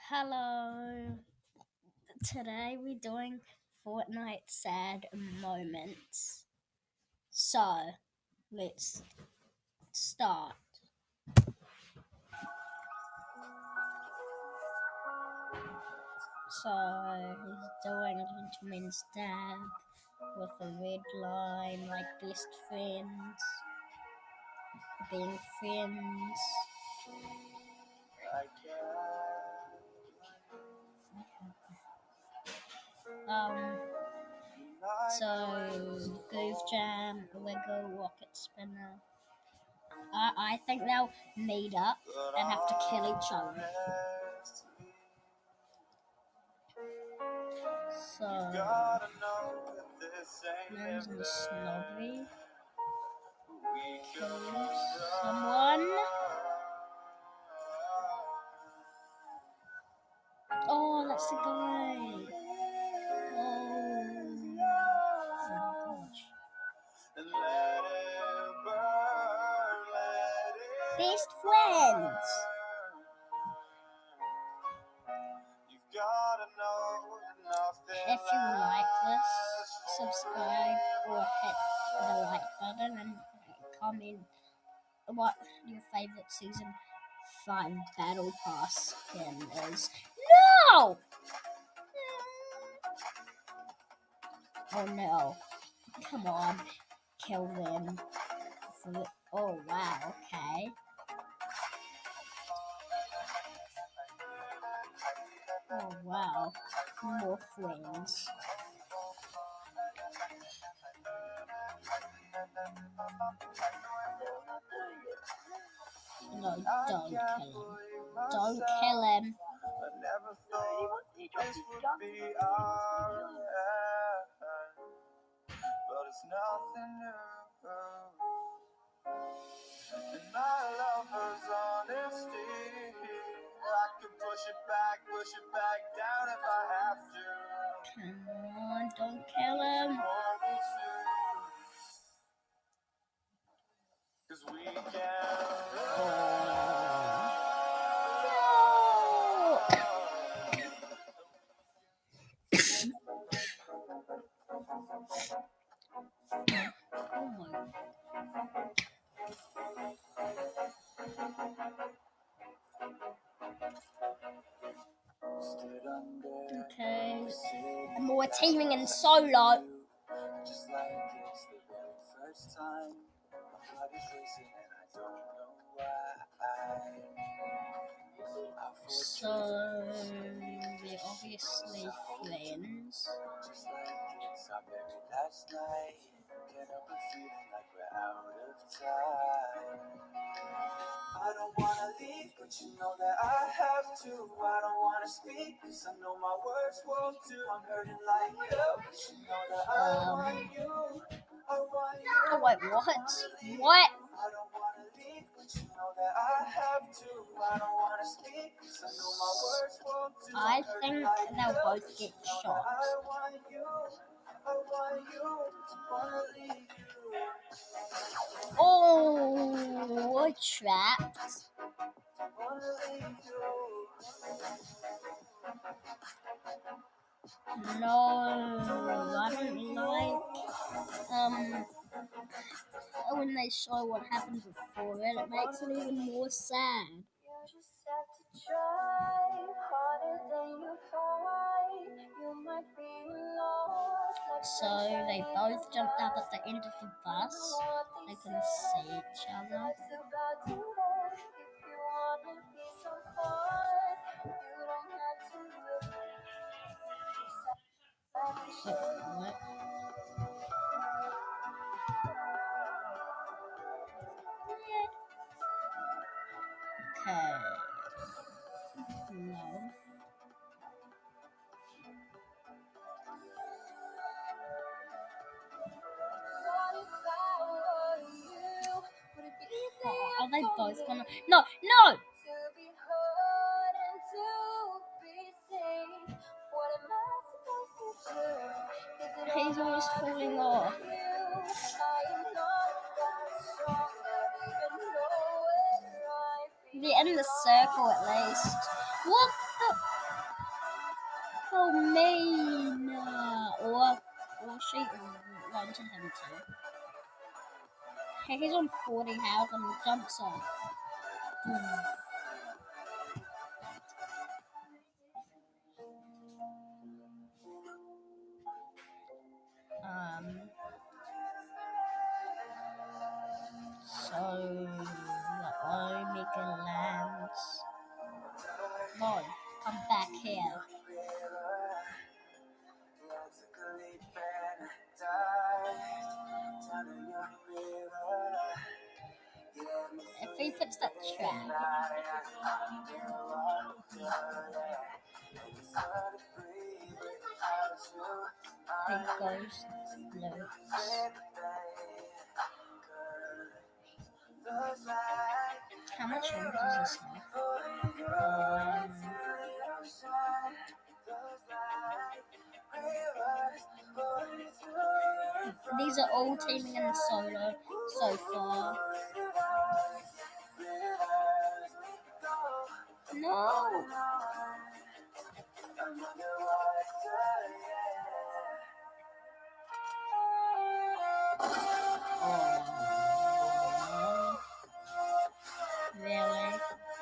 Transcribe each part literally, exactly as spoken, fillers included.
Hello. Today we're doing Fortnite sad moments. So, let's start. So, he's doing Gentleman's Dab with a red line like best friends, being friends. Um, so Goof Jam, Wiggle, Rocket Spinner. I, I think they'll meet up and have to kill each other. So, man's in Snobby. Kills someone. Oh, that's the guy. Oh, oh my gosh. Best friends. If you like this, subscribe or hit the like button and comment what your favorite season five battle pass skin is. No! Oh no. Come on. Kill them. Oh wow, okay. Oh wow. More friends. No, don't kill him. Don't kill him. But it's nothing new. And I love her honesty. I can push it back, push it back down if I have to. Come on, don't kill him. Cause we can. Okay, and we're teaming in solo. Just like it's the very first time. My heart is racing and I don't know why. So we're obviously friends. Just like it's our very last night. Can't help but feeling like we're out of time. I don't wanna leave, but you know that I have to. I don't wanna speak, cause I know my words won't do. I'm hurting like you, but you know that I Um, want you. I want you. Oh wait, what? What? I don't wanna leave, but you know that I have to. I don't wanna speak, cause I know my words won't do. I think they'll both get shot. I want you. I want you to wanna leave you. Oh, we're trapped. Wanna leave you. No, I don't like um when they show what happened before it. It makes it even more sad. You just have to try harder than you fight. You might be lost. So they both jumped up at the end of the bus. They can see each other. Wait, what? Okay. No. Oh, are they both gonna? No, no! He's almost falling off. They're in the circle at least. What the? so mean. Uh, or, or she wanted him to. Hey, he's on forty health and jumps off. Hmm. Um. So the Omega lands. Boy, come back here. If he puts that trap, he goes loose. How much longer does this have? Um, these are all teaming in solo so far. No! Oh. Really?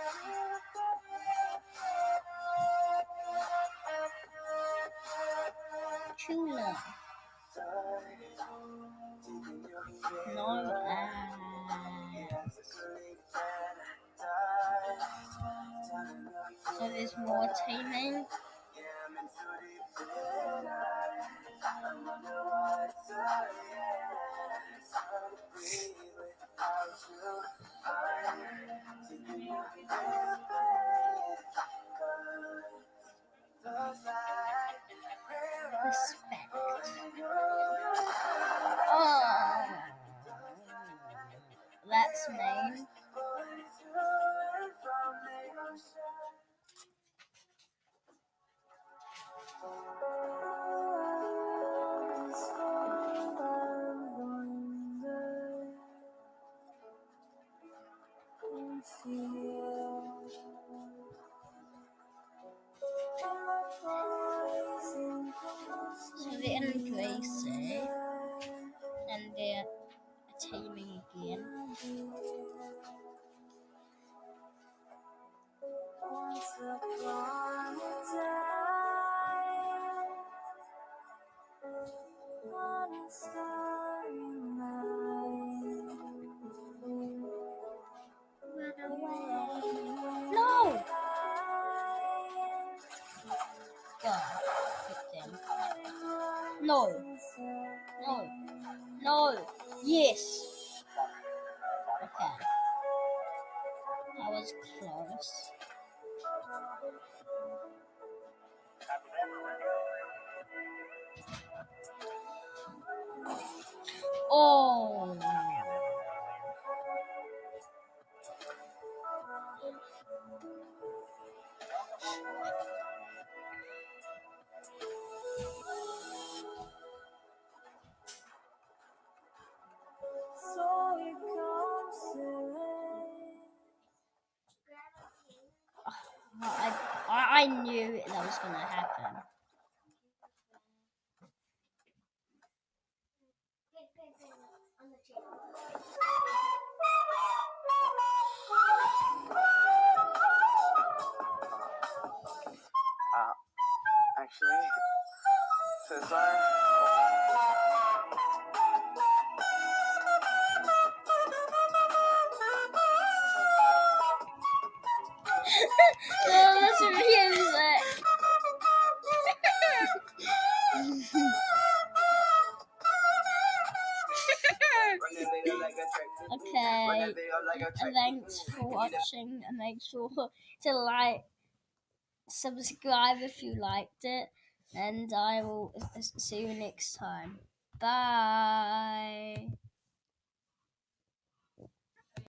Chula. No ads. So there's more teaming. Respect. Oh, that's mean. So they're in Gracie and they're teaming again. Once upon a time, on a starry night, run away. No! God, hit them. No. No. No. Yes. Okay. That was close. Oh. So it comes to I, I I knew that was gonna happen. Uh, actually, Cesar. Oh, that's music. Okay, thanks for watching, and make sure to like, subscribe if you liked it, and I will see you next time. Bye.